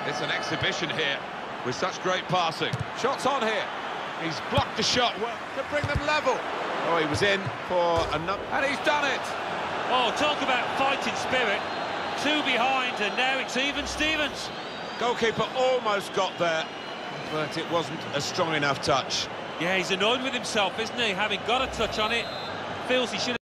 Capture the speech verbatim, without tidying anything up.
It's an exhibition here with such great passing. Shots on here. He's blocked the shot well to bring them level. Oh, he was in for another, and he's done it. Oh, talk about fighting spirit. Two behind, and now it's even Stevens. Goalkeeper almost got there, but it wasn't a strong enough touch. Yeah, he's annoyed with himself, isn't he? Having got a touch on it, feels he should have